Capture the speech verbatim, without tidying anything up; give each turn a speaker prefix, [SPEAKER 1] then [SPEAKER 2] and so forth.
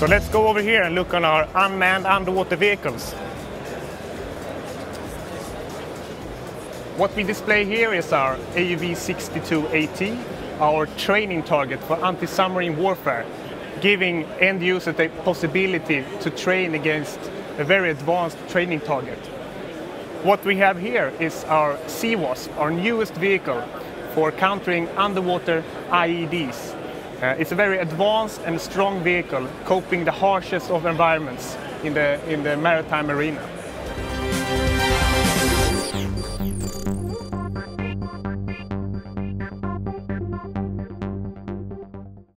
[SPEAKER 1] So let's go over here and look on our unmanned underwater vehicles. What we display here is our A U V sixty-two A T, our training target for anti-submarine warfare, giving end users the possibility to train against a very advanced training target. What we have here is our Sea Wasp, our newest vehicle for countering underwater I E Ds. Uh, it's a very advanced and strong vehicle, coping the harshest of environments in the, in the maritime arena.